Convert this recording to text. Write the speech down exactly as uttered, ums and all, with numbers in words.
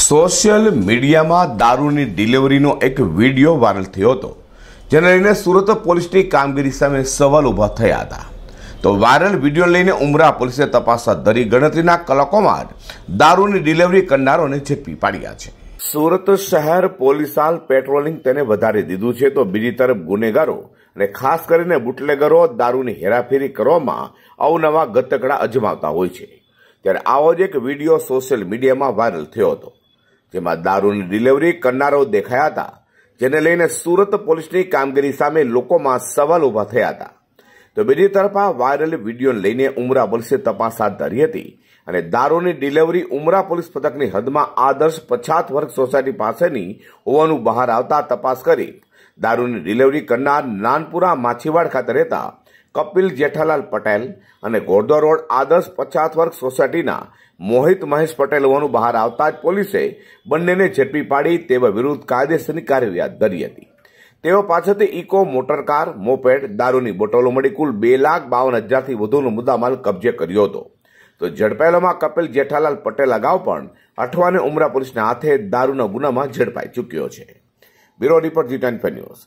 Social મીડિયામાં દારૂની ડિલિવરીનો એક વિડીયો વાયરલ થયો હતો, જેને લઈને સુરત પોલીસની કામગીરી સામે સવાલ ઊભા થયા હતા. તો વાયરલ વિડીયો લઈને ઉમરા પોલીસે તપાસ હાથ ધરી ગણતરીના કલાકોમાં દારૂની ડિલિવરી કરનારોને ઝડપી પાડ્યા છે. સુરત શહેર પોલીસ હાલ પેટ્રોલિંગ તેને વધારી દીધું છે, તો બીજી તરફ ગુનેગારો અને ખાસ કરીને બુટલેગરો દારૂની હેરાફેરી કરવામાં અવનવા ગતકડા અજમાવતા હોય છે. ત્યારે આવો જ એક વિડીયો સોશિયલ મીડિયામાં વાયરલ થયો હતો, જેમાં દારૂની ડિલિવરી કરનારો દેખાયા હતા, જેને લઈને સુરત પોલીસની કામગીરી સામે લોકોમાં સવાલ ઊભા થયા હતા. તો બીજી તરફ આ વાયરલ વિડીયોને લઈને ઉમરા પોલીસે તપાસ હાથ ધરી હતી અને દારૂની ડિલિવરી ઉમરા પોલીસ પથકની હદમાં આદર્શ પછાત વર્ગ સોસાયટી પાસેની હોવાનું બહાર આવતા તપાસ કરી દારૂની ડિલિવરી કરનાર નાનપુરા માછીવાડ ખાતે રહેતા કપિલ જેઠાલાલ પટેલ અને ગોરધો રોડ આદર્શ પછાત વર્ગ સોસાયટીના મોહિત મહેશ પટેલ હોવાનું બહાર આવતા જ પોલીસે બંનેને ઝડપી પાડી તેવા વિરુદ્ધ કાયદેસરની કાર્યવાહી હાથ ધરી હતી. તેઓ પાસેથી ઇકો મોટરકાર, મોપેડ, દારૂની બોટલો મળી કુલ બે લાખ બાવન હજારથી વધુનો મુદ્દામાલ કબજે કર્યો હતો. તો ઝડપાયેલામાં કપિલ જેઠાલાલ પટેલ અગાઉ પણ અઠવાને ઉમરા પોલીસના હાથે દારૂના ગુનામાં ઝડપાઈ ચૂક્યો છે. Bureau report G ten news.